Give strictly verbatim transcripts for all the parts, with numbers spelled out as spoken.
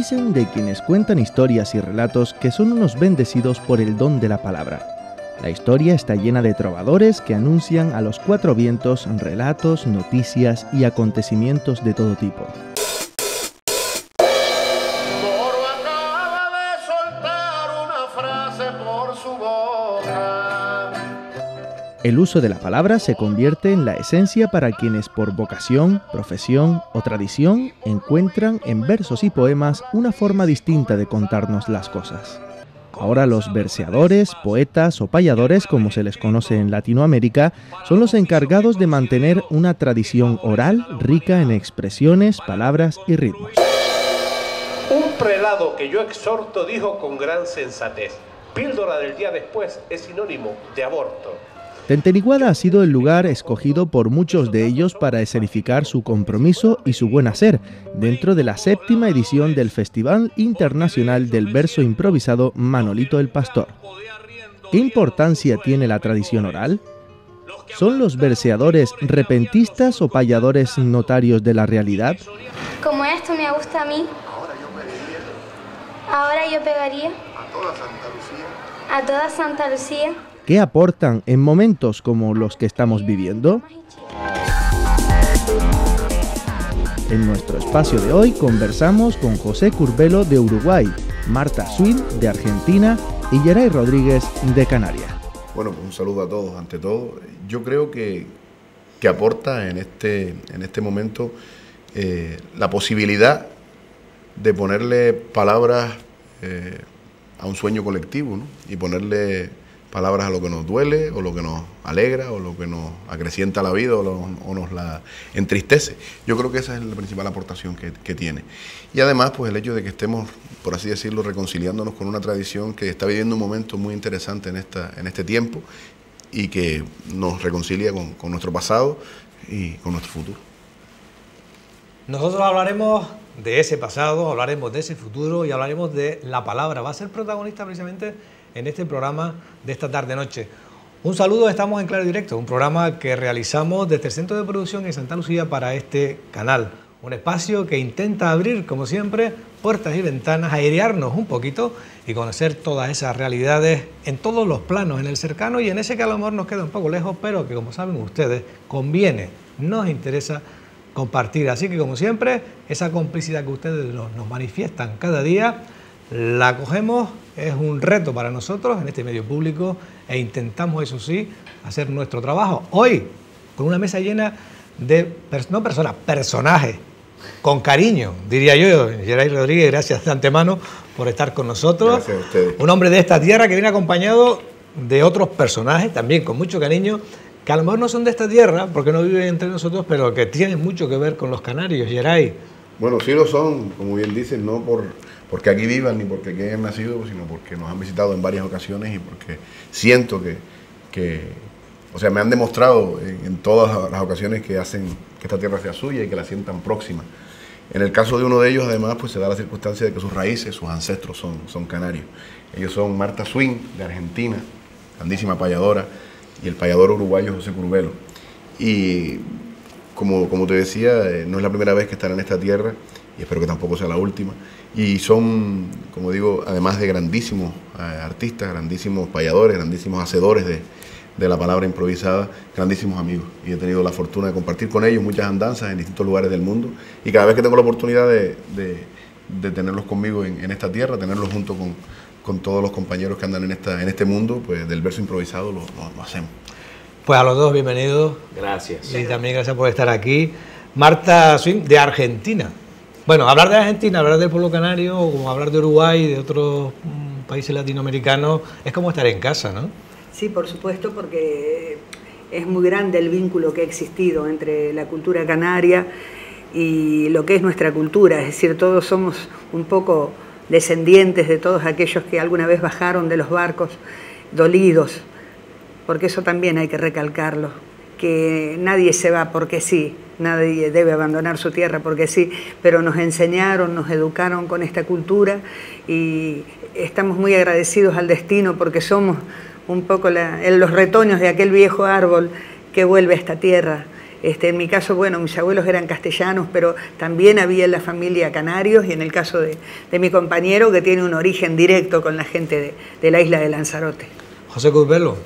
Dicen de quienes cuentan historias y relatos que son unos bendecidos por el don de la palabra. La historia está llena de trovadores que anuncian a los cuatro vientos relatos, noticias y acontecimientos de todo tipo. El uso de la palabra se convierte en la esencia para quienes por vocación, profesión o tradición encuentran en versos y poemas una forma distinta de contarnos las cosas. Ahora los verseadores, poetas o payadores, como se les conoce en Latinoamérica, son los encargados de mantener una tradición oral rica en expresiones, palabras y ritmos. Un prelado que yo exhorto dijo con gran sensatez: píldora del día después es sinónimo de aborto. Tenteriguada ha sido el lugar escogido por muchos de ellos para escenificar su compromiso y su buen hacer dentro de la séptima edición del Festival Internacional del Verso Improvisado Manolito el Pastor. ¿Qué importancia tiene la tradición oral? ¿Son los verseadores repentistas o payadores notarios de la realidad? Como esto me gusta a mí, ahora yo pegaría a toda Santa Lucía. A toda Santa Lucía. ¿Qué aportan en momentos como los que estamos viviendo? En nuestro espacio de hoy conversamos con José Curbelo de Uruguay, Marta Swin de Argentina y Geray Rodríguez de Canarias. Bueno, pues un saludo a todos. Ante todo, yo creo que, que aporta en este, en este momento eh, la posibilidad de ponerle palabras eh, a un sueño colectivo, ¿no? Y ponerle palabras a lo que nos duele, o lo que nos alegra, o lo que nos acrecienta la vida, o, lo, o nos la entristece. Yo creo que esa es la principal aportación que, que tiene. Y además, pues el hecho de que estemos, por así decirlo, reconciliándonos con una tradición que está viviendo un momento muy interesante en, esta, en este tiempo y que nos reconcilia con, con nuestro pasado y con nuestro futuro. Nosotros hablaremos de ese pasado, hablaremos de ese futuro y hablaremos de la palabra. Va a ser protagonista precisamente en este programa de esta tarde-noche. Un saludo, estamos en Claro y Directo, un programa que realizamos desde el Centro de Producción en Santa Lucía para este canal. Un espacio que intenta abrir, como siempre, puertas y ventanas, airearnos un poquito y conocer todas esas realidades en todos los planos, en el cercano y en ese que a lo mejor nos queda un poco lejos, pero que, como saben ustedes, conviene, nos interesa compartir. Así que, como siempre, esa complicidad que ustedes nos, nos manifiestan cada día, la acogemos, es un reto para nosotros en este medio público e intentamos, eso sí, hacer nuestro trabajo. Hoy, con una mesa llena de, no personas, personajes, con cariño, diría yo. Geray Rodríguez, gracias de antemano por estar con nosotros. Gracias a ustedes. Un hombre de esta tierra que viene acompañado de otros personajes, también con mucho cariño, que a lo mejor no son de esta tierra, porque no viven entre nosotros, pero que tienen mucho que ver con los canarios. Geray. Bueno, sí lo son, como bien dicen, no por... porque aquí vivan ni porque aquí hayan nacido, sino porque nos han visitado en varias ocasiones y porque siento que, que o sea, me han demostrado en, en todas las ocasiones que hacen que esta tierra sea suya y que la sientan próxima. En el caso de uno de ellos, además, pues se da la circunstancia de que sus raíces, sus ancestros son, son canarios. Ellos son Marta Swin, de Argentina, grandísima payadora, y el payador uruguayo José Curbelo. Y como, como te decía, eh, no es la primera vez que están en esta tierra, y espero que tampoco sea la última. Y son, como digo, además de grandísimos eh, artistas, grandísimos payadores, grandísimos hacedores de, de la palabra improvisada, grandísimos amigos. Y he tenido la fortuna de compartir con ellos muchas andanzas en distintos lugares del mundo. Y cada vez que tengo la oportunidad de, de, de tenerlos conmigo en, en esta tierra, tenerlos junto con, con todos los compañeros que andan en, esta, en este mundo, pues del verso improvisado lo, lo, lo hacemos. Pues a los dos, bienvenidos. Gracias. Y también gracias por estar aquí. Marta Swin, de Argentina. Bueno, hablar de Argentina, hablar del pueblo canario, como hablar de Uruguay y de otros mm, países latinoamericanos, es como estar en casa, ¿no? Sí, por supuesto, porque es muy grande el vínculo que ha existido entre la cultura canaria y lo que es nuestra cultura. Es decir, todos somos un poco descendientes de todos aquellos que alguna vez bajaron de los barcos dolidos, porque eso también hay que recalcarlo, que nadie se va porque sí. Nadie debe abandonar su tierra porque sí, pero nos enseñaron, nos educaron con esta cultura y estamos muy agradecidos al destino porque somos un poco la, los retoños de aquel viejo árbol que vuelve a esta tierra Este, en mi caso, bueno, mis abuelos eran castellanos, pero también había en la familia canarios, y en el caso de, de mi compañero, que tiene un origen directo con la gente de, de la isla de Lanzarote. José Curbelo,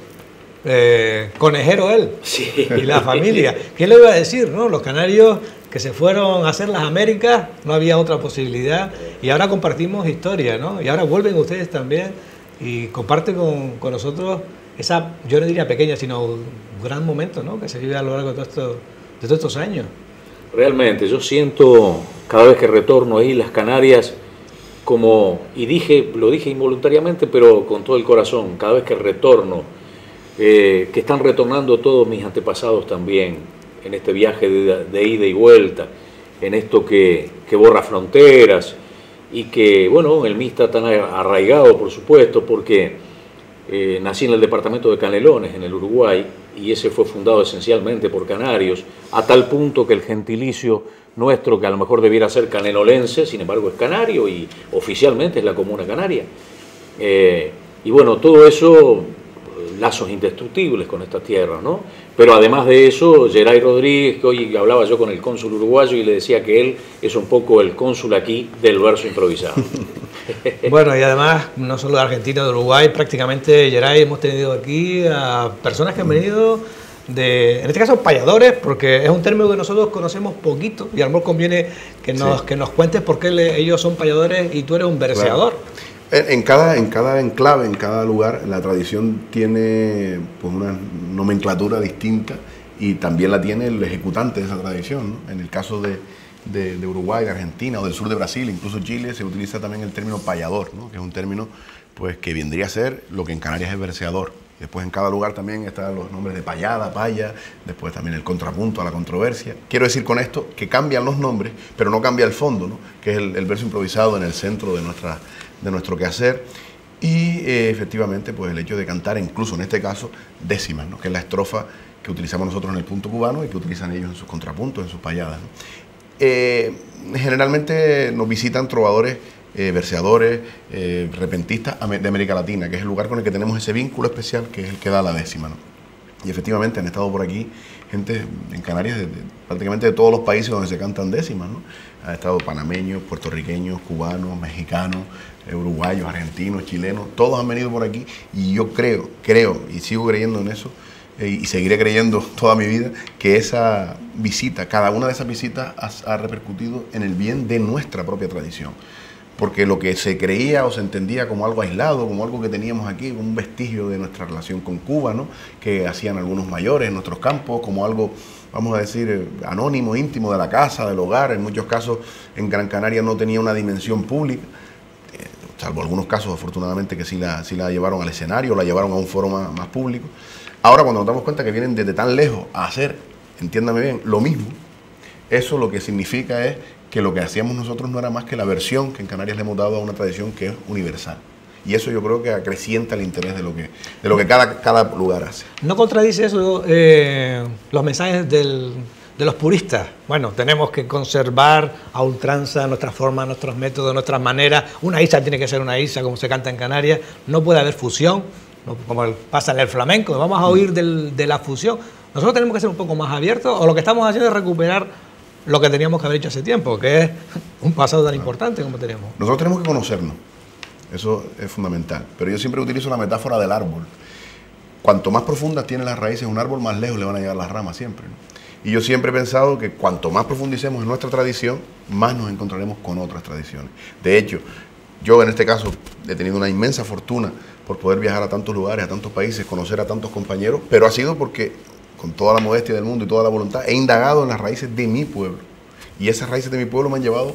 eh, conejero él, sí. Y la familia. ¿Qué le iba a decir, no? Los canarios que se fueron a hacer las Américas, no había otra posibilidad, y ahora compartimos historia, ¿no? Y ahora vuelven ustedes también y comparten con, con nosotros esa, yo no diría pequeña, sino un gran momento, ¿no?, que se vive a lo largo de, todo esto, de todos estos años. Realmente, yo siento cada vez que retorno a Islas Canarias como, y dije, lo dije involuntariamente, pero con todo el corazón, cada vez que retorno, eh, que están retornando todos mis antepasados también, en este viaje de, de ida y vuelta, en esto que, que borra fronteras, y que, bueno, el M I está tan arraigado, por supuesto, porque eh, nací en el departamento de Canelones, en el Uruguay, y ese fue fundado esencialmente por canarios, a tal punto que el gentilicio nuestro, que a lo mejor debiera ser canelolense, sin embargo es canario, y oficialmente es la comuna canaria. Eh, y bueno, todo eso, lazos indestructibles con esta tierra, ¿no? Pero además de eso, Geray Rodríguez, que hoy hablaba yo con el cónsul uruguayo y le decía que él es un poco el cónsul aquí del verso improvisado. Bueno, y además, no solo de Argentina, de Uruguay, prácticamente, Geray, hemos tenido aquí a personas que han venido de, en este caso, payadores, porque es un término que nosotros conocemos poquito, y a lo mejor conviene que nos, sí. que nos cuentes por qué le, ellos son payadores y tú eres un verseador. Claro. En cada, en cada enclave, en cada lugar, la tradición tiene pues una nomenclatura distinta, y también la tiene el ejecutante de esa tradición, ¿no? En el caso de, de, de Uruguay, de Argentina o del sur de Brasil, incluso Chile, se utiliza también el término payador, ¿no?, que es un término pues, que vendría a ser lo que en Canarias es verseador. Después en cada lugar también están los nombres de payada, paya, después también el contrapunto a la controversia. Quiero decir con esto que cambian los nombres, pero no cambia el fondo, ¿no?, que es el, el verso improvisado en el centro de nuestra de nuestro quehacer, y eh, efectivamente pues el hecho de cantar, incluso en este caso, décimas, ¿no?, que es la estrofa que utilizamos nosotros en el punto cubano y que utilizan ellos en sus contrapuntos, en sus payadas, ¿no? Eh, generalmente nos visitan trovadores, eh, verseadores, eh, repentistas de América Latina, que es el lugar con el que tenemos ese vínculo especial, que es el que da la décima, ¿no? Y efectivamente han estado por aquí gente en Canarias de, de, prácticamente de todos los países donde se cantan décimas, ¿no? Han estado panameños, puertorriqueños, cubanos, mexicanos, eh, uruguayos, argentinos, chilenos, todos han venido por aquí, y yo creo, creo y sigo creyendo en eso, eh, y seguiré creyendo toda mi vida, que esa visita, cada una de esas visitas ha, ha repercutido en el bien de nuestra propia tradición. Porque lo que se creía o se entendía como algo aislado, como algo que teníamos aquí, un vestigio de nuestra relación con Cuba, ¿no?, que hacían algunos mayores en nuestros campos, como algo, vamos a decir, anónimo, íntimo de la casa, del hogar. En muchos casos en Gran Canaria no tenía una dimensión pública, eh, salvo algunos casos afortunadamente que sí la, sí la llevaron al escenario, la llevaron a un foro más, más público. Ahora, cuando nos damos cuenta que vienen desde tan lejos a hacer, entiéndame bien, lo mismo, eso lo que significa es que lo que hacíamos nosotros no era más que la versión que en Canarias le hemos dado a una tradición que es universal. Y eso yo creo que acrecienta el interés de lo que, de lo que cada, cada lugar hace. ¿No contradice eso eh, los mensajes del, de los puristas? Bueno, tenemos que conservar a ultranza nuestras formas, nuestros métodos, nuestras maneras. Una isla tiene que ser una isla, como se canta en Canarias. No puede haber fusión, ¿no?, como pasa en el flamenco. Vamos a oír del, de la fusión. Nosotros tenemos que ser un poco más abiertos, o lo que estamos haciendo es recuperar lo que teníamos que haber hecho hace tiempo, que es un pasado tan importante como tenemos. Nosotros tenemos que conocernos, eso es fundamental, pero yo siempre utilizo la metáfora del árbol. Cuanto más profundas tiene las raíces un árbol, más lejos le van a llegar las ramas siempre, ¿no? Y yo siempre he pensado que cuanto más profundicemos en nuestra tradición, más nos encontraremos con otras tradiciones. De hecho, yo en este caso he tenido una inmensa fortuna por poder viajar a tantos lugares, a tantos países, conocer a tantos compañeros, pero ha sido porque, con toda la modestia del mundo y toda la voluntad, he indagado en las raíces de mi pueblo. Y esas raíces de mi pueblo me han llevado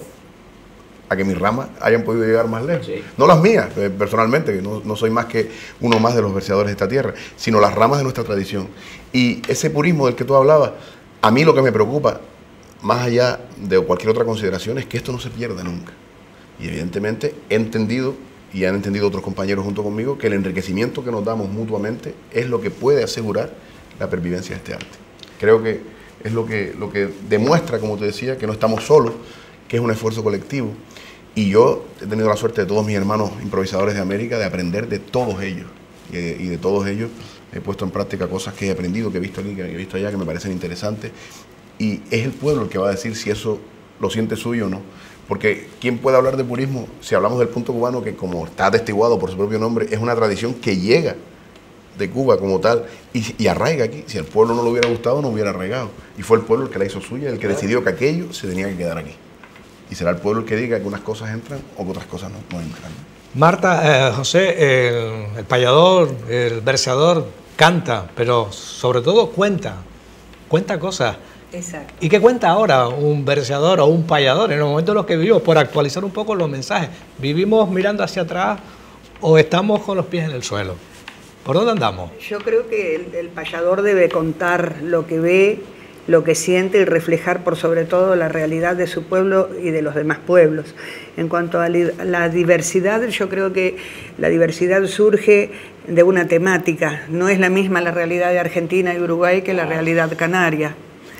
a que mis ramas hayan podido llegar más lejos. Sí. No las mías, personalmente, que no, no soy más que uno más de los verseadores de esta tierra, sino las ramas de nuestra tradición. Y ese purismo del que tú hablabas, a mí lo que me preocupa, más allá de cualquier otra consideración, es que esto no se pierda nunca. Y evidentemente he entendido, y han entendido otros compañeros junto conmigo, que el enriquecimiento que nos damos mutuamente es lo que puede asegurar la pervivencia de este arte. Creo que es lo que, lo que demuestra, como te decía, que no estamos solos, que es un esfuerzo colectivo. Y yo he tenido la suerte de todos mis hermanos improvisadores de América de aprender de todos ellos. que, y de todos ellos he puesto en práctica cosas que he aprendido, que he visto aquí, que he visto allá, que me parecen interesantes. Y es el pueblo el que va a decir si eso lo siente suyo o no. Porque ¿quién puede hablar de purismo si hablamos del punto cubano, que como está atestiguado por su propio nombre, es una tradición que llega de Cuba como tal y, y arraiga aquí? Si al pueblo no le hubiera gustado, no hubiera arraigado. Y fue el pueblo el que la hizo suya, el que decidió que aquello se tenía que quedar aquí. Y será el pueblo el que diga que unas cosas entran o que otras cosas no, no entran. Marta, eh, José, el, el payador, el versador canta, pero sobre todo cuenta, cuenta cosas. Exacto. ¿Y qué cuenta ahora un versador o un payador en los momentos en los que vivimos? Por actualizar un poco los mensajes. ¿Vivimos mirando hacia atrás o estamos con los pies en el suelo? ¿Por dónde andamos? Yo creo que el, el payador debe contar lo que ve, lo que siente y reflejar por sobre todo la realidad de su pueblo y de los demás pueblos. En cuanto a la diversidad, yo creo que la diversidad surge de una temática. No es la misma la realidad de Argentina y Uruguay que la realidad canaria.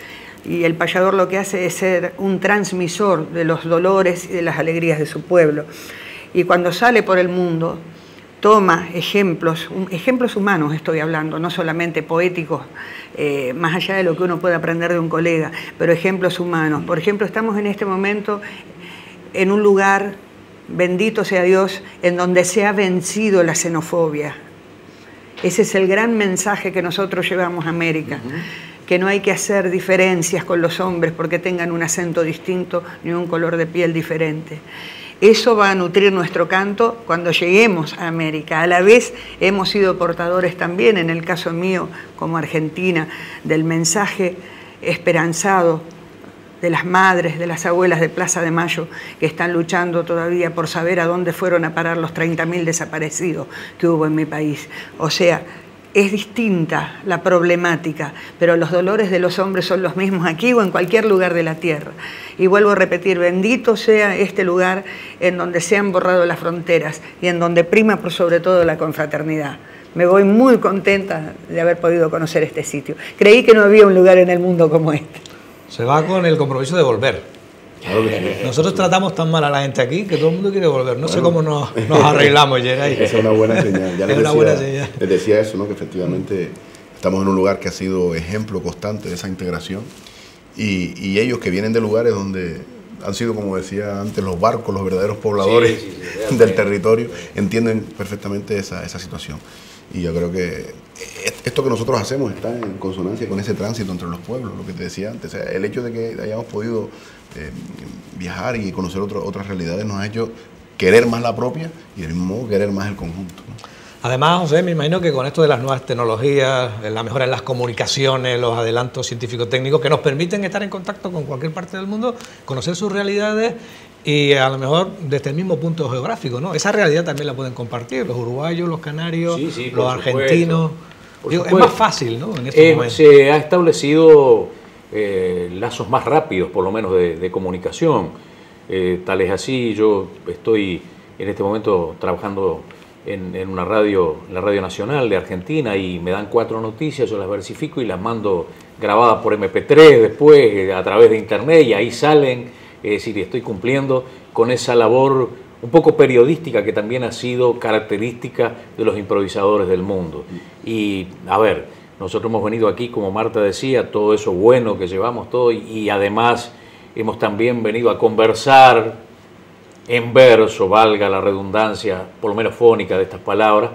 Y el payador lo que hace es ser un transmisor de los dolores y de las alegrías de su pueblo. Y cuando sale por el mundo, toma ejemplos, ejemplos humanos estoy hablando, no solamente poéticos, eh, más allá de lo que uno puede aprender de un colega, pero ejemplos humanos. Por ejemplo, estamos en este momento en un lugar, bendito sea Dios, en donde se ha vencido la xenofobia. Ese es el gran mensaje que nosotros llevamos a América. Uh-huh. Que no hay que hacer diferencias con los hombres porque tengan un acento distinto ni un color de piel diferente. Eso va a nutrir nuestro canto cuando lleguemos a América. A la vez hemos sido portadores también, en el caso mío como Argentina, del mensaje esperanzado de las madres, de las abuelas de Plaza de Mayo que están luchando todavía por saber a dónde fueron a parar los treinta mil desaparecidos que hubo en mi país. O sea, es distinta la problemática, pero los dolores de los hombres son los mismos aquí o en cualquier lugar de la tierra. Y vuelvo a repetir, bendito sea este lugar en donde se han borrado las fronteras y en donde prima por sobre todo la confraternidad. Me voy muy contenta de haber podido conocer este sitio. Creí que no había un lugar en el mundo como este. Se va con el compromiso de volver. Claro que sí. Nosotros tratamos tan mal a la gente aquí que todo el mundo quiere volver. No bueno, sé cómo nos, nos arreglamos, Geray. Esa es una buena señal. Ya les, es una decía, buena señal. Les decía eso, ¿no? Que efectivamente estamos en un lugar que ha sido ejemplo constante de esa integración y, y ellos que vienen de lugares donde han sido, como decía antes, los barcos, los verdaderos pobladores sí, sí, sí, del territorio, entienden perfectamente esa, esa situación. Y yo creo que esto que nosotros hacemos está en consonancia con ese tránsito entre los pueblos, lo que te decía antes. O sea, el hecho de que hayamos podido eh, viajar y conocer otro, otras realidades nos ha hecho querer más la propia y del mismo modo querer más el conjunto, ¿no? Además, José, me imagino que con esto de las nuevas tecnologías, la mejora en las comunicaciones, los adelantos científico-técnicos que nos permiten estar en contacto con cualquier parte del mundo, conocer sus realidades y a lo mejor desde el mismo punto geográfico, ¿no? Esa realidad también la pueden compartir los uruguayos, los canarios, sí, sí, los argentinos. Digo, es más fácil, ¿no? En estos eh, momentos. Se ha establecido eh, lazos más rápidos, por lo menos, de, de comunicación. Eh, tal es así, yo estoy en este momento trabajando en, en una radio, en la Radio Nacional de Argentina, y me dan cuatro noticias, yo las versifico y las mando grabadas por eme pe tres después, eh, a través de internet, y ahí salen. Es decir, estoy cumpliendo con esa labor un poco periodística que también ha sido característica de los improvisadores del mundo. Y, a ver, nosotros hemos venido aquí, como Marta decía, todo eso bueno que llevamos todo, y, y además hemos también venido a conversar en verso, valga la redundancia, por lo menos fónica de estas palabras,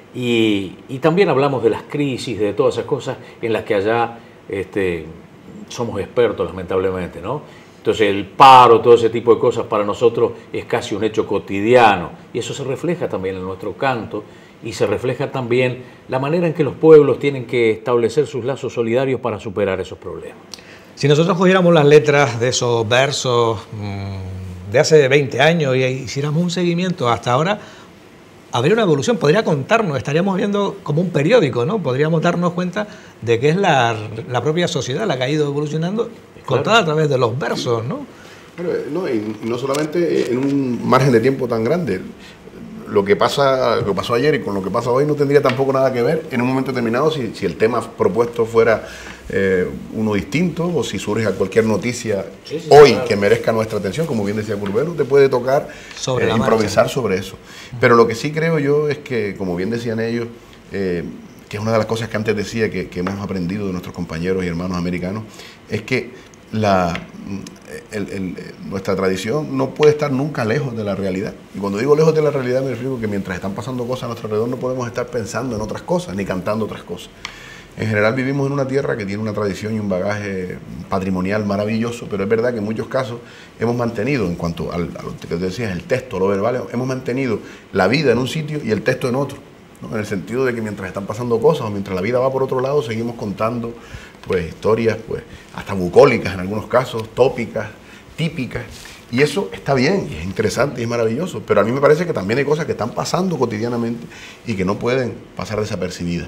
y, y también hablamos de las crisis, de todas esas cosas en las que allá este, somos expertos, lamentablemente, ¿no? Entonces el paro, todo ese tipo de cosas para nosotros es casi un hecho cotidiano, y eso se refleja también en nuestro canto, y se refleja también la manera en que los pueblos tienen que establecer sus lazos solidarios para superar esos problemas. Si nosotros cogiéramos las letras de esos versos mmm, de hace veinte años y hiciéramos un seguimiento hasta ahora, habría una evolución, podría contarnos, estaríamos viendo como un periódico, ¿no? Podríamos darnos cuenta de que es la, la propia sociedad la que ha ido evolucionando, claro, contada a través de los versos, ¿no? Pero, no, y no solamente en un margen de tiempo tan grande. Lo que pasa, lo que pasó ayer y con lo que pasa hoy no tendría tampoco nada que ver en un momento determinado si, si el tema propuesto fuera eh, uno distinto, o si surge cualquier noticia sí, sí, hoy claro, que merezca nuestra atención, como bien decía Curbelo, te puede tocar sobre eh, improvisar marcha. sobre eso. Pero lo que sí creo yo es que, como bien decían ellos, eh, que es una de las cosas que antes decía que, que hemos aprendido de nuestros compañeros y hermanos americanos, es que la, el, el, nuestra tradición no puede estar nunca lejos de la realidad. Y cuando digo lejos de la realidad me refiero a que mientras están pasando cosas a nuestro alrededor no podemos estar pensando en otras cosas, ni cantando otras cosas. En general vivimos en una tierra que tiene una tradición y un bagaje patrimonial maravilloso, pero es verdad que en muchos casos hemos mantenido, en cuanto al, a lo que te decías, el texto, lo verbal, hemos mantenido la vida en un sitio y el texto en otro, ¿no? En el sentido de que mientras están pasando cosas o mientras la vida va por otro lado, seguimos contando pues historias, pues hasta bucólicas en algunos casos, tópicas, típicas, y eso está bien, y es interesante y es maravilloso, pero a mí me parece que también hay cosas que están pasando cotidianamente y que no pueden pasar desapercibidas.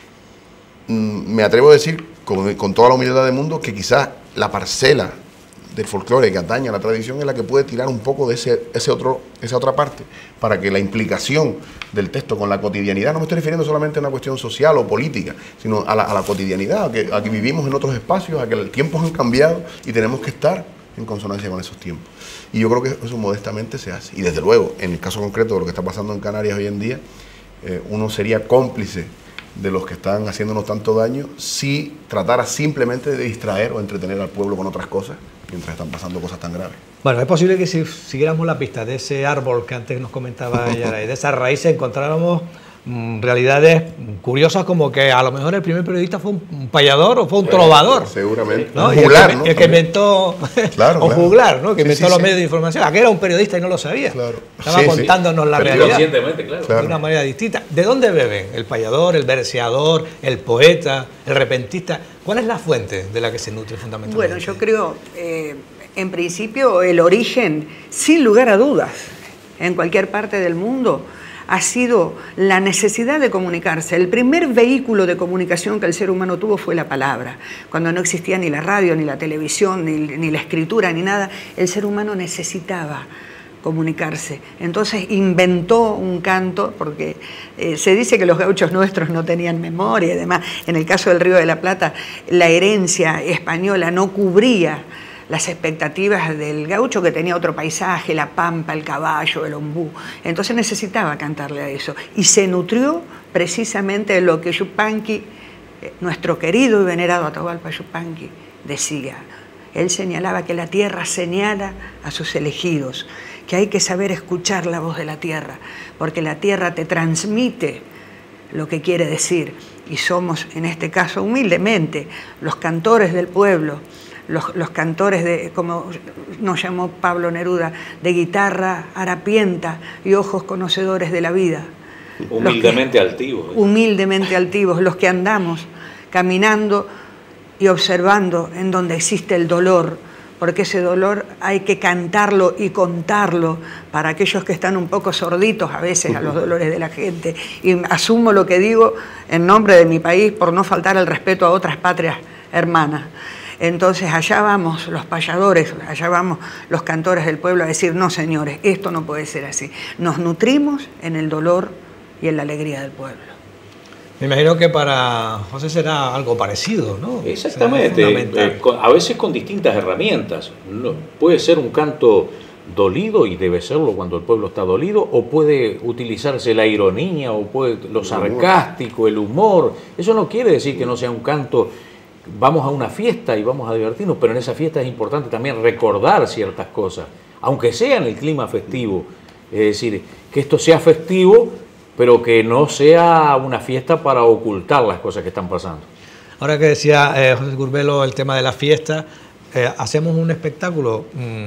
Me atrevo a decir, con, con toda la humildad del mundo, que quizás la parcela del folclore que atañe a la tradición es la que puede tirar un poco de ese, ese otro, esa otra parte, para que la implicación del texto con la cotidianidad, no me estoy refiriendo solamente a una cuestión social o política, sino a la, a la cotidianidad, a que, a que vivimos en otros espacios, a que los tiempos han cambiado y tenemos que estar en consonancia con esos tiempos. Y yo creo que eso modestamente se hace. Y desde luego, en el caso concreto de lo que está pasando en Canarias hoy en día, eh, uno sería cómplice de los que están haciéndonos tanto daño si tratara simplemente de distraer o entretener al pueblo con otras cosas mientras están pasando cosas tan graves. Bueno, es posible que si siguiéramos la pista de ese árbol que antes nos comentaba Yaray, de esas raíces, encontráramos mmm, realidades curiosas, como que a lo mejor el primer periodista fue un payador o fue un eh, trovador. Seguramente. ¿No? Un juglar, el que, ¿no? El que inventó, claro, o claro. juglar, ¿no? Que sí, inventó sí, los sí. medios de información. Aquel era un periodista y no lo sabía. Claro. Estaba sí, contándonos sí. la Pero realidad. Conscientemente, claro. claro. De una manera distinta. ¿De dónde beben? El payador, el verseador, el poeta, el repentista. ¿Cuál es la fuente de la que se nutre fundamentalmente? Bueno, yo creo, eh, en principio, el origen, sin lugar a dudas, en cualquier parte del mundo, ha sido la necesidad de comunicarse. El primer vehículo de comunicación que el ser humano tuvo fue la palabra. Cuando no existía ni la radio, ni la televisión, ni, ni la escritura, ni nada, el ser humano necesitaba comunicarse. Entonces inventó un canto, porque eh, se dice que los gauchos nuestros no tenían memoria y demás. En el caso del Río de la Plata, la herencia española no cubría las expectativas del gaucho, que tenía otro paisaje, la pampa, el caballo, el ombú. Entonces necesitaba cantarle a eso. Y se nutrió precisamente de lo que Yupanqui, nuestro querido y venerado Atahualpa Yupanqui, decía. Él señalaba que la tierra señala a sus elegidos, que hay que saber escuchar la voz de la tierra, porque la tierra te transmite lo que quiere decir. Y somos, en este caso, humildemente, los cantores del pueblo, Los, los cantores, de, como nos llamó Pablo Neruda, de guitarra harapienta y ojos conocedores de la vida. Humildemente altivos. ¿eh? Humildemente altivos, los que andamos caminando y observando en donde existe el dolor, porque ese dolor hay que cantarlo y contarlo para aquellos que están un poco sorditos a veces a los dolores de la gente. Y asumo lo que digo en nombre de mi país por no faltar el respeto a otras patrias hermanas. Entonces allá vamos los payadores, allá vamos los cantores del pueblo a decir, no señores, esto no puede ser así. Nos nutrimos en el dolor y en la alegría del pueblo. Me imagino que para José será algo parecido, ¿no? Exactamente, eh, con, a veces con distintas herramientas. No, puede ser un canto dolido, y debe serlo cuando el pueblo está dolido, o puede utilizarse la ironía, o puede lo sarcástico, el humor. Eso no quiere decir que no sea un canto. Vamos a una fiesta y vamos a divertirnos, pero en esa fiesta es importante también recordar ciertas cosas, aunque sea en el clima festivo. Es decir, que esto sea festivo, pero que no sea una fiesta para ocultar las cosas que están pasando. Ahora que decía eh, José Curbelo el tema de la fiesta, eh, hacemos un espectáculo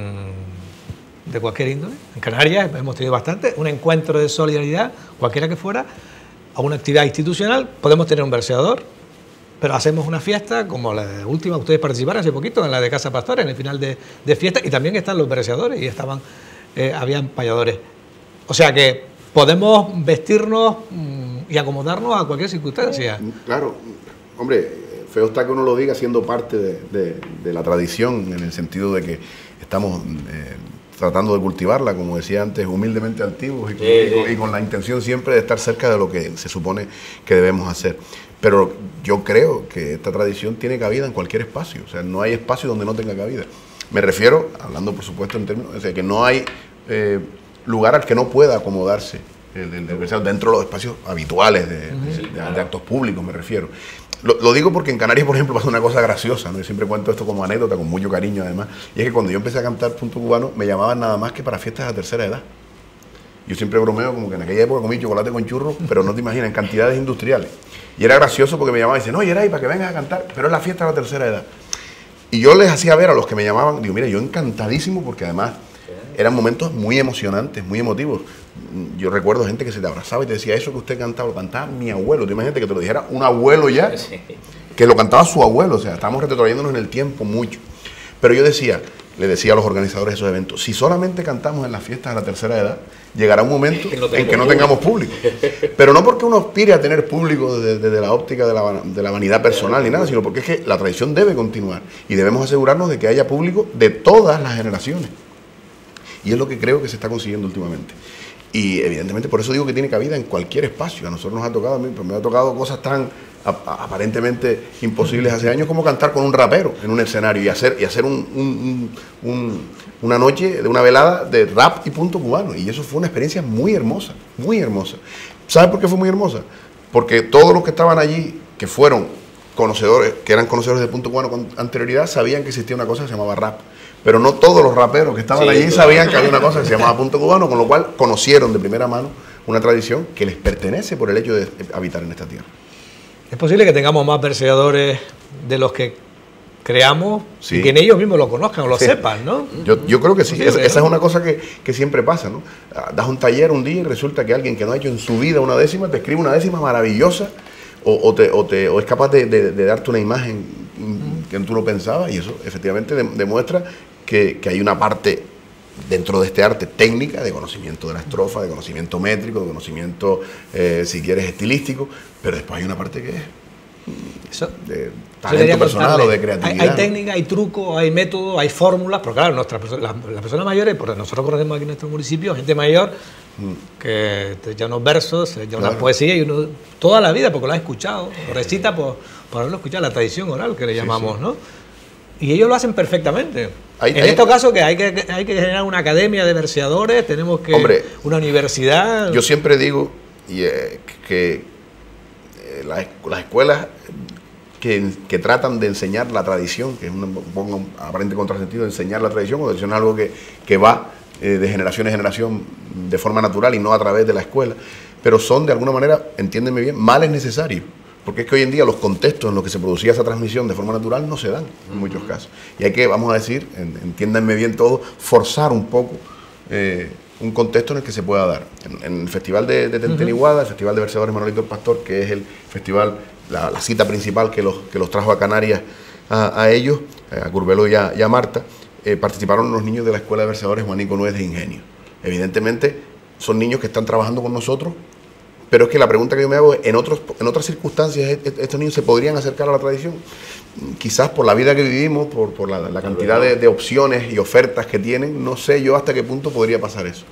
mmm, de cualquier índole. En Canarias hemos tenido bastante, un encuentro de solidaridad, cualquiera que fuera, a una actividad institucional. Podemos tener un verseador, pero hacemos una fiesta como la última. Ustedes participaron hace poquito en la de Casa Pastora, en el final de, de fiesta, y también están los verseadores y estaban, eh, habían payadores. O sea que podemos vestirnos mmm, y acomodarnos a cualquier circunstancia. Claro, hombre, feo está que uno lo diga siendo parte de, de, de la tradición, en el sentido de que estamos eh, tratando de cultivarla, como decía antes, humildemente altivos y con, eh, y, con, y con la intención siempre de estar cerca de lo que se supone que debemos hacer. Pero yo creo que esta tradición tiene cabida en cualquier espacio, o sea, no hay espacio donde no tenga cabida. Me refiero, hablando por supuesto en términos, o sea, que no hay eh, lugar al que no pueda acomodarse el, el, el versador, dentro de los espacios habituales de, de, de, de actos públicos, me refiero. Lo, lo digo porque en Canarias, por ejemplo, pasa una cosa graciosa, ¿no? Yo siempre cuento esto como anécdota, con mucho cariño además, y es que cuando yo empecé a cantar punto cubano, me llamaban nada más que para fiestas de tercera edad. Yo siempre bromeo como que en aquella época comí chocolate con churros, pero no te imaginas, en cantidades industriales. Y era gracioso porque me llamaban y decían, no, Yeray, para que vengas a cantar, pero es la fiesta de la tercera edad. Y yo les hacía ver a los que me llamaban, digo, mira, yo encantadísimo porque además eran momentos muy emocionantes, muy emotivos. Yo recuerdo gente que se te abrazaba y te decía, eso que usted cantaba, lo cantaba mi abuelo. Tú imagínate que te lo dijera un abuelo ya, que lo cantaba su abuelo. O sea, estábamos retrotrayéndonos en el tiempo mucho. Pero yo decía, le decía a los organizadores de esos eventos, si solamente cantamos en las fiestas de la tercera edad, llegará un momento en que no tengamos público. Pero no porque uno aspire a tener público desde, desde la óptica de la, de la vanidad personal ni nada, sino porque es que la tradición debe continuar y debemos asegurarnos de que haya público de todas las generaciones. Y es lo que creo que se está consiguiendo últimamente. Y evidentemente por eso digo que tiene cabida en cualquier espacio. A nosotros nos ha tocado, a mí, pues me ha tocado cosas tan a, a, aparentemente imposibles hace años como cantar con un rapero en un escenario y hacer, y hacer un, un, un, una noche de una velada de rap y punto cubano. Y eso fue una experiencia muy hermosa, muy hermosa. ¿Sabes por qué fue muy hermosa? Porque todos los que estaban allí, que fueron conocedores, que eran conocedores de punto cubano con anterioridad, sabían que existía una cosa que se llamaba rap. Pero no todos los raperos que estaban sí, allí claro. sabían que había una cosa que se llamaba punto cubano, con lo cual conocieron de primera mano una tradición que les pertenece por el hecho de habitar en esta tierra. Es posible que tengamos más verseadores de los que creamos sí. y que en ellos mismos lo conozcan o lo sí. sepan, ¿no? Yo, yo creo que sí, esa, esa es una cosa que, que siempre pasa, ¿no? Das un taller un día y resulta que alguien que no ha hecho en su vida una décima te escribe una décima maravillosa o, o, te, o, te, o es capaz de, de, de darte una imagen que tú no pensabas y eso efectivamente de, demuestra que, que hay una parte dentro de este arte técnica, de conocimiento de la estrofa, de conocimiento métrico, de conocimiento, eh, si quieres, estilístico, pero después hay una parte que es eso, de talento personal o de creatividad. Hay, hay técnica, hay truco, hay método, hay fórmulas, pero claro, nuestras las, las personas mayores, porque nosotros conocemos aquí en nuestro municipio, gente mayor, mm. que te echa unos versos, te echa claro. una poesía y uno toda la vida, porque lo ha escuchado, lo recita por, por haberlo escuchado, la tradición oral que le llamamos, sí, sí. ¿no? Y ellos lo hacen perfectamente. Hay, en hay, estos casos que hay, que hay que generar una academia de verseadores, tenemos que hombre, una universidad. Yo siempre digo y, eh, que eh, las, las escuelas que, que tratan de enseñar la tradición, que es un, un aparente contrasentido, de enseñar la tradición, o de enseñar algo que, que va eh, de generación en generación de forma natural y no a través de la escuela, pero son de alguna manera, entiéndeme bien, males necesarios. Porque es que hoy en día los contextos en los que se producía esa transmisión de forma natural no se dan en muchos casos. Y hay que, vamos a decir, entiéndanme bien todo, forzar un poco eh, un contexto en el que se pueda dar. En, en el Festival de, de Tenteniguada, uh-huh. el Festival de Versadores Manolito el Pastor, que es el festival, la, la cita principal que los, que los trajo a Canarias a, a ellos, a Curbelo y a, y a Marta, eh, participaron los niños de la Escuela de Versadores Juanico Nuez de Ingenio. Evidentemente son niños que están trabajando con nosotros. Pero es que la pregunta que yo me hago es, ¿en, otros, en otras circunstancias estos niños se podrían acercar a la tradición? Quizás por la vida que vivimos, por, por la, la cantidad de, de opciones y ofertas que tienen, no sé yo hasta qué punto podría pasar eso.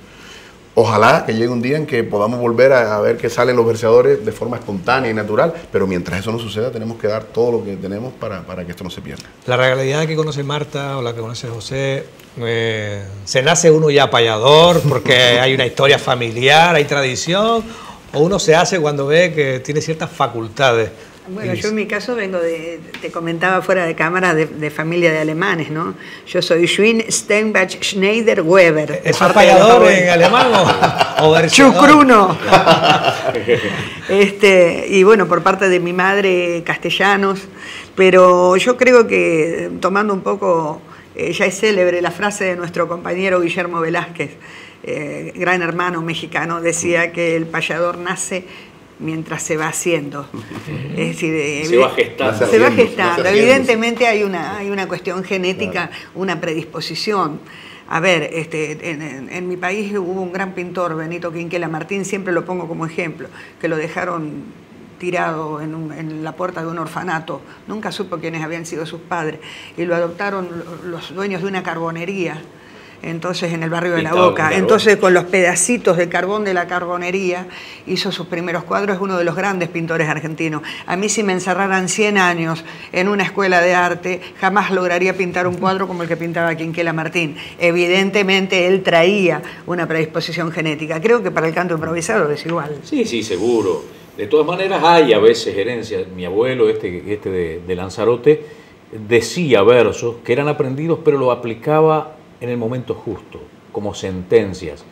Ojalá que llegue un día en que podamos volver a, a ver que salen los verseadores de forma espontánea y natural, pero mientras eso no suceda tenemos que dar todo lo que tenemos para, para que esto no se pierda. La realidad que conoce Marta o la que conoce José, eh, se nace uno ya payador porque hay una historia familiar, hay tradición, o uno se hace cuando ve que tiene ciertas facultades. Bueno, yo en mi caso vengo de, te comentaba fuera de cámara, de, de familia de alemanes, ¿no? Yo soy Schwinn Steinbach Schneider Weber. ¿Es payador en alemán o, o Chucruno. este, y bueno, por parte de mi madre, castellanos, pero yo creo que, tomando un poco, eh, ya es célebre la frase de nuestro compañero Guillermo Velázquez, Eh, gran hermano mexicano, decía que el payador nace mientras se va haciendo. Es decir, se va gestando. Se va gestando. Evidentemente hay una, hay una cuestión genética, claro. una predisposición. A ver, este, en, en, en mi país hubo un gran pintor, Benito Quinquela Martín, siempre lo pongo como ejemplo, que lo dejaron tirado en, un, en la puerta de un orfanato. Nunca supo quiénes habían sido sus padres. Y lo adoptaron los dueños de una carbonería. entonces en el barrio de La Pintaba Boca. con carbón. Entonces con los pedacitos de carbón de la carbonería hizo sus primeros cuadros, es uno de los grandes pintores argentinos. A mí si me encerraran cien años en una escuela de arte, jamás lograría pintar un cuadro como el que pintaba Quinquela Martín. Evidentemente él traía una predisposición genética. Creo que para el canto improvisado es igual. Sí, sí, seguro. De todas maneras hay a veces herencias. Mi abuelo, este, este de, de Lanzarote, decía versos que eran aprendidos, pero lo aplicaba en el momento justo, como sentencias.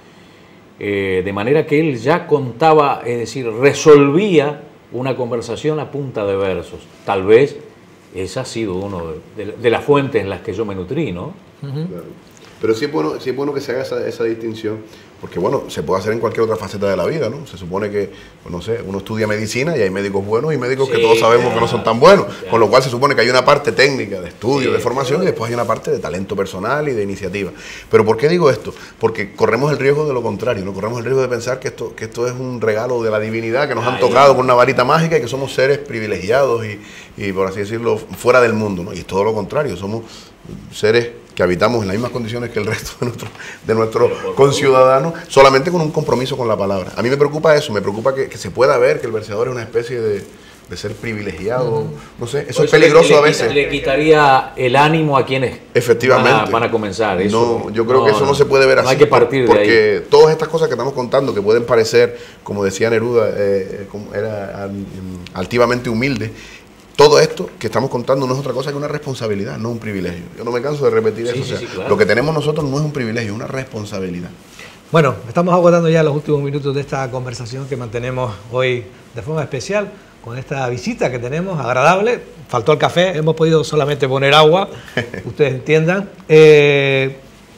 Eh, de manera que él ya contaba, es decir, resolvía una conversación a punta de versos. Tal vez esa ha sido una de, de, de las fuentes en las que yo me nutrí, ¿no? Uh-huh. Claro. Pero sí es bueno, sí es bueno que se haga esa, esa distinción, porque bueno, se puede hacer en cualquier otra faceta de la vida, ¿no? Se supone que, pues, no sé, uno estudia medicina y hay médicos buenos y médicos sí, que todos sabemos ya, que no son tan buenos, ya. Con lo cual se supone que hay una parte técnica de estudio, sí, de formación, sí. Y después hay una parte de talento personal y de iniciativa. Pero ¿por qué digo esto? Porque corremos el riesgo de lo contrario, ¿no? Corremos el riesgo de pensar que esto, que esto es un regalo de la divinidad, que nos Ay, han tocado con una varita mágica y que somos seres privilegiados y, y, por así decirlo, fuera del mundo, ¿no? Y es todo lo contrario, somos seres que habitamos en las mismas condiciones que el resto de nuestros de nuestro conciudadanos, solamente con un compromiso con la palabra. A mí me preocupa eso, me preocupa que, que se pueda ver que el verseador es una especie de, de ser privilegiado, no sé, eso es peligroso le, a veces. Le quitaría el ánimo a quienes efectivamente van a, van a comenzar. Eso, no, yo creo no, que eso no se puede ver no así. Hay que partir porque de ahí. Todas estas cosas que estamos contando, que pueden parecer, como decía Neruda, eh, como era altivamente humilde, todo esto que estamos contando no es otra cosa que una responsabilidad, no un privilegio. Yo no me canso de repetir sí, eso. Sí, o sea, sí, claro. Lo que tenemos nosotros no es un privilegio, es una responsabilidad. Bueno, estamos agotando ya los últimos minutos de esta conversación que mantenemos hoy de forma especial con esta visita que tenemos, agradable. Faltó el café, hemos podido solamente poner agua, ustedes entiendan. Eh,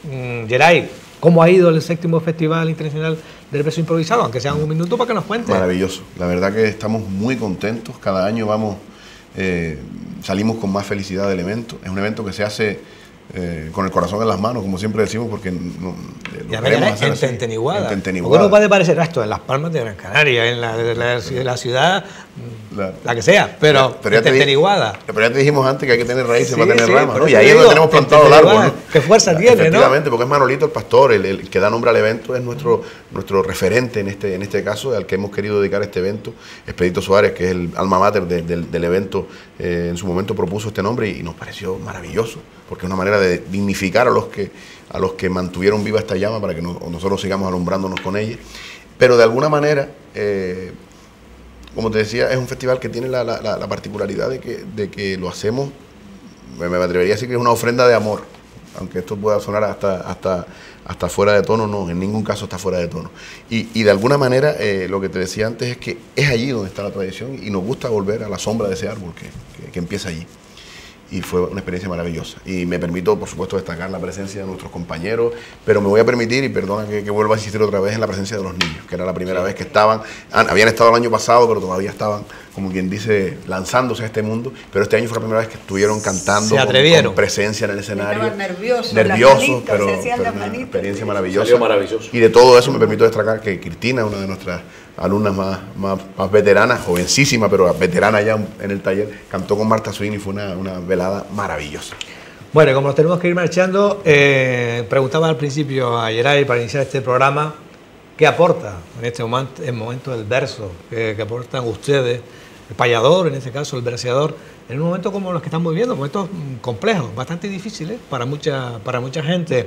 Geray, ¿cómo ha ido el séptimo Festival Internacional del Verso Improvisado? Aunque sea un minuto para que nos cuente. Maravilloso, la verdad que estamos muy contentos, cada año vamos... Eh, salimos con más felicidad del evento. Es un evento que se hace eh, con el corazón en las manos, como siempre decimos, porque no, lo ya queremos en hacer así. Tenteniguada. En Tenteniguada. Porque no puede parecer esto en Las Palmas de Gran Canaria, en la, la, la, la ciudad, la, la que sea, pero, pero en Tenteniguada. Pero ya te dijimos antes que hay que tener raíces sí, para tener sí, ramas, ¿no? Y ahí es donde tenemos plantado el árbol, ¿no? ¿Qué fuerza tiene, no? Efectivamente, porque es Manolito el pastor, el, el que da nombre al evento, es nuestro, nuestro referente en este, en este caso, al que hemos querido dedicar este evento. Expedito Suárez, que es el alma mater de, de, del evento, eh, en su momento propuso este nombre y, y nos pareció maravilloso, porque es una manera de dignificar a los que, a los que mantuvieron viva esta llama para que no, nosotros sigamos alumbrándonos con ella. Pero de alguna manera, eh, como te decía, es un festival que tiene la, la, la particularidad de que, de que lo hacemos, me, me atrevería a decir que es una ofrenda de amor, aunque esto pueda sonar hasta, hasta, hasta fuera de tono, no, en ningún caso está fuera de tono. Y, y de alguna manera, eh, lo que te decía antes es que es allí donde está la tradición y nos gusta volver a la sombra de ese árbol que, que, que empieza allí. Y fue una experiencia maravillosa. Y me permito, por supuesto, destacar la presencia de nuestros compañeros, pero me voy a permitir, y perdona que, que vuelva a insistir otra vez, en la presencia de los niños, que era la primera sí. vez que estaban, habían estado el año pasado, pero todavía estaban, como quien dice, lanzándose a este mundo, pero este año fue la primera vez que estuvieron cantando, se atrevieron. Con, con presencia en el escenario. Estaban nerviosos, nerviosos, manitos, pero, pero una experiencia maravillosa. maravilloso. Y de todo eso me permito destacar que Cristina, una de nuestras alumnas más, más, más veteranas, jovencísima, pero veterana ya en el taller, cantó con Marta Swing y fue una, una velada maravillosa. Bueno, como nos tenemos que ir marchando, eh, preguntaba al principio a Geray para iniciar este programa, ¿qué aporta en este momento, en momento del verso? ¿Qué, qué aportan ustedes, el payador, en este caso el verseador, en un momento como los que estamos viviendo, momentos complejos, bastante difíciles para mucha, para mucha gente?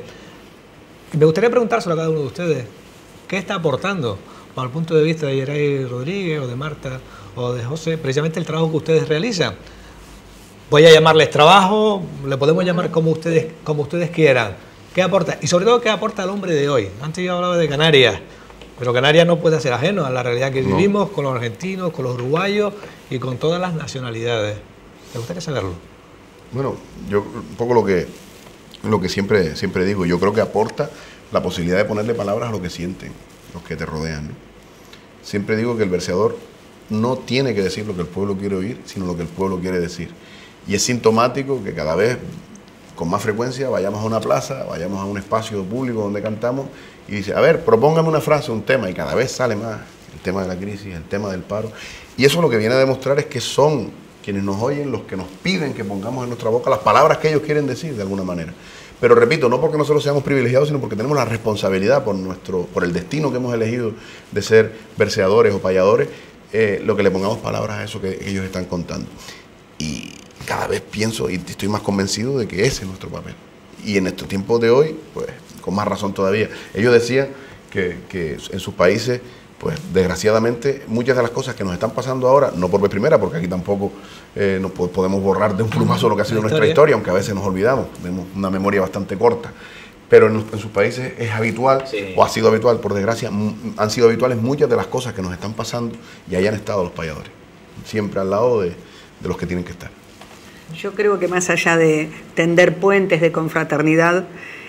Y me gustaría preguntárselo a cada uno de ustedes, ¿qué está aportando bajo el punto de vista de Geray Rodríguez o de Marta o de José, precisamente el trabajo que ustedes realizan? Voy a llamarles trabajo, le podemos llamar como ustedes, como ustedes quieran. ¿Qué aporta? Y sobre todo, ¿qué aporta al hombre de hoy? Antes yo hablaba de Canarias, pero Canarias no puede ser ajeno a la realidad que no. vivimos con los argentinos, con los uruguayos y con todas las nacionalidades. ¿Me gustaría saberlo? Bueno, yo un poco lo que, lo que siempre, siempre digo, yo creo que aporta la posibilidad de ponerle palabras a lo que sienten los que te rodean, ¿no? Siempre digo que el verseador no tiene que decir lo que el pueblo quiere oír, sino lo que el pueblo quiere decir. Y es sintomático que cada vez, con más frecuencia, vayamos a una plaza, vayamos a un espacio público donde cantamos y dice, a ver, propóngame una frase, un tema, y cada vez sale más el tema de la crisis, el tema del paro. Y eso lo que viene a demostrar es que son quienes nos oyen los que nos piden que pongamos en nuestra boca las palabras que ellos quieren decir de alguna manera. Pero repito, no porque nosotros seamos privilegiados, sino porque tenemos la responsabilidad por, nuestro, por el destino que hemos elegido de ser verseadores o payadores, eh, lo que le pongamos palabras a eso que ellos están contando. Y cada vez pienso y estoy más convencido de que ese es nuestro papel. Y en estos tiempos de hoy, pues con más razón todavía. Ellos decían que, que en sus países, pues desgraciadamente, muchas de las cosas que nos están pasando ahora, no por vez primera, porque aquí tampoco eh, nos podemos borrar de un plumazo lo que ha sido nuestra historia, aunque a veces nos olvidamos, tenemos una memoria bastante corta. Pero en, en sus países es habitual, sí. o ha sido habitual, por desgracia, han sido habituales muchas de las cosas que nos están pasando y ahí han estado los payadores, siempre al lado de, de los que tienen que estar. Yo creo que más allá de tender puentes de confraternidad,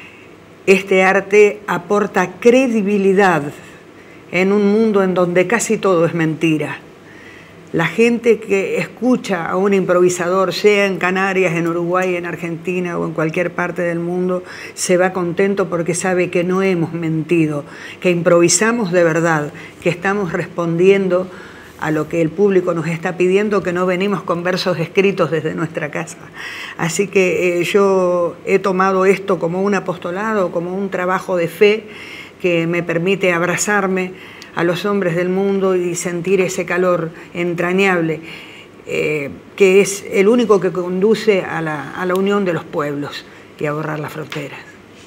este arte aporta credibilidad en un mundo en donde casi todo es mentira. La gente que escucha a un improvisador, sea en Canarias, en Uruguay, en Argentina o en cualquier parte del mundo, se va contento porque sabe que no hemos mentido, que improvisamos de verdad, que estamos respondiendo a lo que el público nos está pidiendo, que no venimos con versos escritos desde nuestra casa. Así que eh, yo he tomado esto como un apostolado, como un trabajo de fe que me permite abrazarme a los hombres del mundo y sentir ese calor entrañable, eh, que es el único que conduce a la, a la unión de los pueblos y a borrar las fronteras.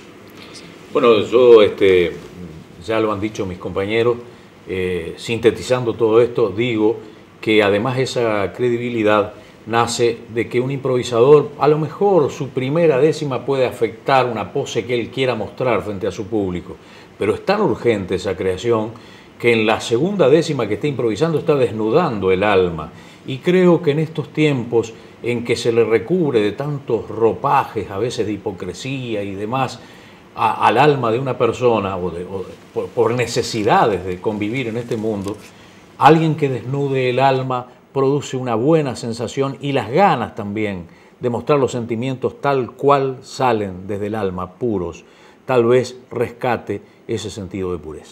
Bueno, yo, este, ya lo han dicho mis compañeros, Eh, sintetizando todo esto, digo que además esa credibilidad nace de que un improvisador, a lo mejor su primera décima puede afectar una pose que él quiera mostrar frente a su público, pero es tan urgente esa creación que en la segunda décima que está improvisando está desnudando el alma. Y creo que en estos tiempos en que se le recubre de tantos ropajes, a veces de hipocresía y demás, A, al alma de una persona o, de, o de, por, por necesidades de convivir en este mundo, alguien que desnude el alma produce una buena sensación y las ganas también de mostrar los sentimientos tal cual salen desde el alma, puros. Tal vez rescate ese sentido de pureza.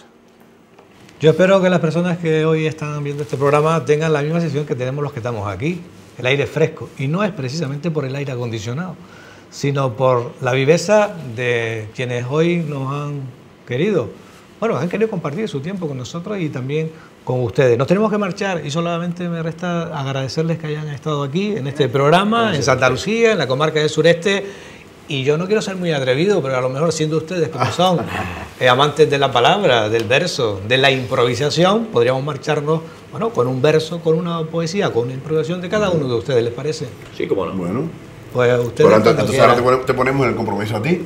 Yo espero que las personas que hoy están viendo este programa tengan la misma sensación que tenemos los que estamos aquí, el aire fresco, y no es precisamente por el aire acondicionado, sino por la viveza de quienes hoy nos han querido, bueno, han querido compartir su tiempo con nosotros y también con ustedes. Nos tenemos que marchar y solamente me resta agradecerles que hayan estado aquí en este programa, en Santa Lucía, en la comarca del sureste. Y yo no quiero ser muy atrevido, pero a lo mejor siendo ustedes como son eh, amantes de la palabra, del verso, de la improvisación, podríamos marcharnos, bueno, con un verso, con una poesía, con una improvisación de cada uno de ustedes, ¿les parece? Sí, cómo no. Bueno. Pues ustedes Pero antes, entonces ahora te ponemos en el compromiso a ti.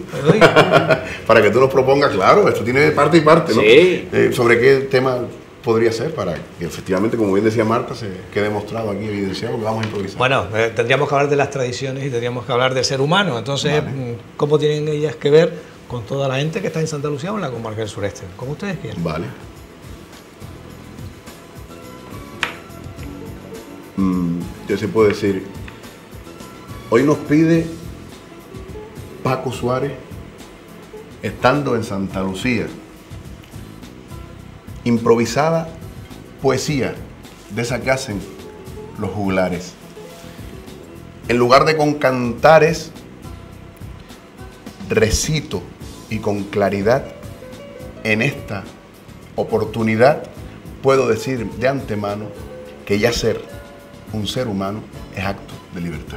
Para que tú nos propongas, claro, esto tiene parte y parte, ¿no? Sí. Eh, ¿Sobre qué tema podría ser para que efectivamente, como bien decía Marta, se quede demostrado aquí, evidenciado, que vamos a improvisar? Bueno, eh, tendríamos que hablar de las tradiciones y tendríamos que hablar del ser humano. Entonces, Vale. ¿cómo tienen ellas que ver con toda la gente que está en Santa Lucía o en la comarca del sureste? Como ustedes quieran. Vale. Mm, ya se puede decir, hoy nos pide Paco Suárez, estando en Santa Lucía, improvisada poesía de esa que hacen los juglares. En lugar de con cantares, recito y con claridad, en esta oportunidad puedo decir de antemano que ya ser un ser humano es acto de libertad.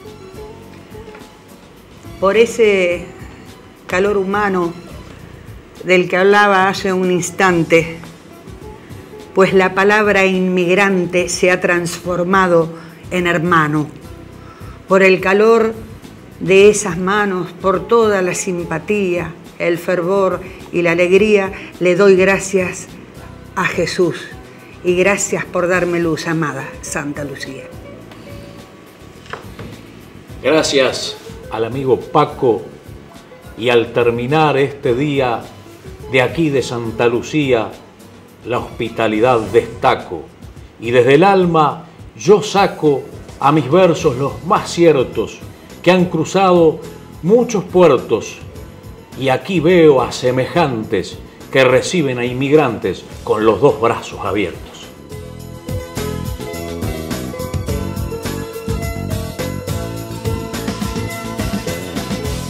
Por ese calor humano del que hablaba hace un instante, pues la palabra inmigrante se ha transformado en hermano. Por el calor de esas manos, por toda la simpatía, el fervor y la alegría, le doy gracias a Jesús y gracias por darme luz, amada Santa Lucía. Gracias al amigo Paco, y al terminar este día de aquí de Santa Lucía, la hospitalidad destaco, y desde el alma yo saco a mis versos los más ciertos, que han cruzado muchos puertos, y aquí veo a semejantes que reciben a inmigrantes con los dos brazos abiertos.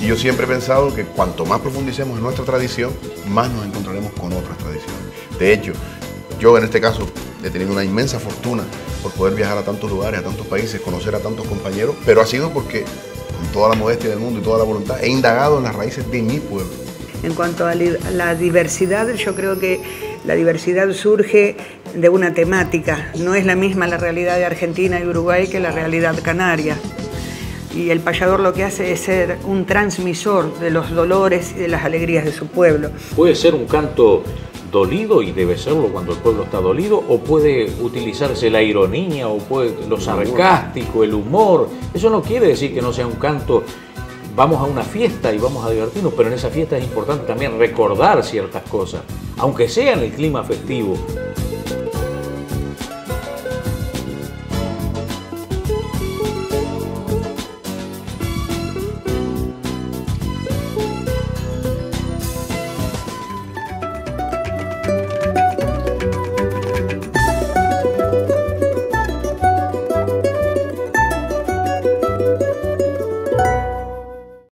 Y yo siempre he pensado que cuanto más profundicemos en nuestra tradición, más nos encontraremos con otras tradiciones. De hecho, yo en este caso he tenido una inmensa fortuna por poder viajar a tantos lugares, a tantos países, conocer a tantos compañeros, pero ha sido porque, con toda la modestia del mundo y toda la voluntad, he indagado en las raíces de mi pueblo. En cuanto a la diversidad, yo creo que la diversidad surge de una temática. No es la misma la realidad de Argentina y Uruguay que la realidad canaria. Y el payador lo que hace es ser un transmisor de los dolores y de las alegrías de su pueblo. Puede ser un canto dolido, y debe serlo cuando el pueblo está dolido, o puede utilizarse la ironía, o puede lo sarcástico, el humor. Eso no quiere decir que no sea un canto. Vamos a una fiesta y vamos a divertirnos, pero en esa fiesta es importante también recordar ciertas cosas, aunque sea en el clima festivo.